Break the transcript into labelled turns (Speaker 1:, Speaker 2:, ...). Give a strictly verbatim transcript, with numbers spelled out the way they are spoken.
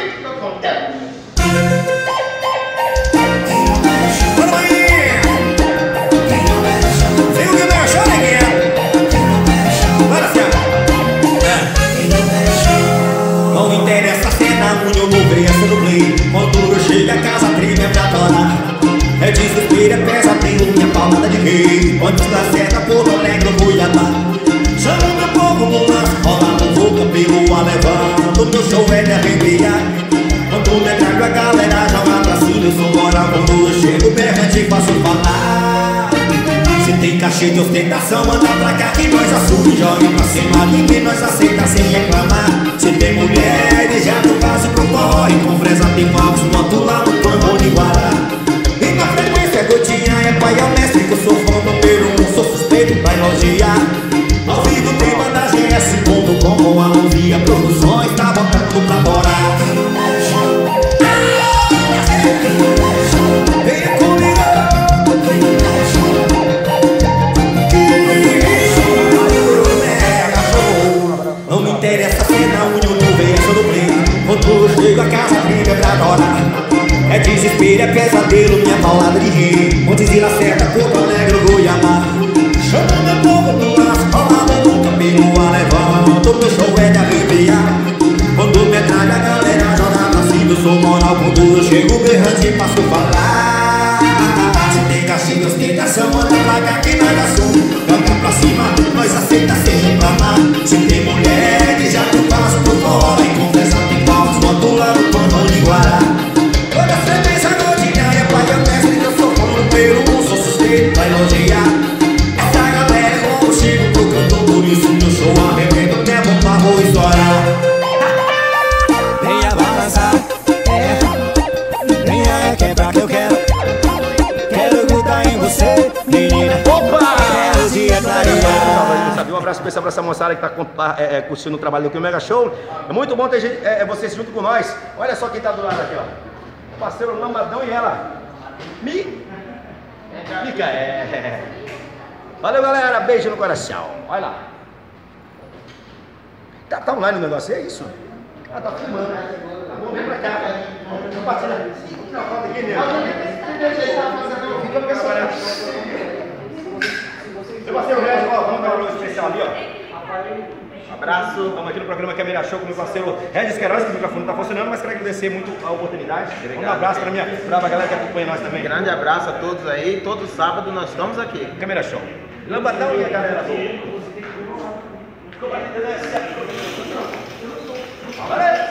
Speaker 1: que que acontece?
Speaker 2: Não interessa se é na unha ou no verso no play. Quando eu chego a casa, treme pra torar. É desespero, é pesadelo, minha palmada de rei. Antes da seta, Porto Alegre, eu vou andar. Chamo meu povo no lance, rola no voo, cabelo a levando. Meu show é de arrepiar. Quando me trago a galera, joga pra cima. Eu sou moral quando eu chego, berrante e faço falar. Se tem cachê de ostentação, manda pra cá que nós assume. Joga pra cima, ninguém nós aceita sem reclamar. Se tem mulheres, já tu passo pro corre. Com fresa tem palcos, moto lá no pano de Guará. E na frequência gotinha é pai ao mestre. Que eu sou fã número um, sou suspeito pra elogiar. Ao vivo tem banda G S ponto com com a Luzia Produções, tá botando pra torar. Venha comigo. Não me interessa se na unha ou no verso do play. Quando eu chego a casa, briga pra adorar. É desespero, é pesadelo, minha paulada de rei. Montes e Lacerda, Porto Alegre, eu vou amar. Chama meu povo no laço, rolava no cabelo a levando. Meu show é de arrepiar. Quando me traga a galera, joga pra cima. Eu sou moral quando eu chego, berrante e passo falar. Se tem cachê, ostentação, manda pra cá que nós assume. Joga pra cima, nós aceita sem reclamar. Se tem mulheres, já tu passo por fora. E conversa tem palmas, moto lá no pano de Guará. Toda frequência gotinha é pai ao mestre. Que eu sou fã número um, sou suspeito pra elogiar. Essa galera é como Chico pro cantor. Por isso meu show arrebenta, o tempo pra vou estourar.
Speaker 3: Venha balançar, é. Venha quebrar que eu quero. Quero grudar em você, menina. Opa! Quero te clarear.
Speaker 4: Um abraço especial pra essa moçada que tá é, é, curtindo o trabalho do Mega Show. É muito bom ter gente, é, vocês junto com nós. Olha só quem tá do lado aqui, ó. O parceiro Lambadão e ela. Mi... Mica, é. Valeu, galera. Beijo no coração. Olha lá. Tá, tá online o negócio, é isso? Ah, tá filmando. Tá bom, vem pra cá. Compartilha. Não, fala aqui mesmo. Fica trabalhando. Seu parceiro Regis, ó, vamos dar um alô especial ali, ó. Abraço. Estamos aqui no programa Câmera Show com o meu parceiro Regis Queiroz, que o microfone não está funcionando, mas quero agradecer muito a oportunidade. Obrigado. Um abraço para a minha brava galera que acompanha nós também.
Speaker 5: Grande abraço a todos aí. Todo sábado nós estamos aqui.
Speaker 4: Câmera Show. Lambadão e a galera do... Valeu!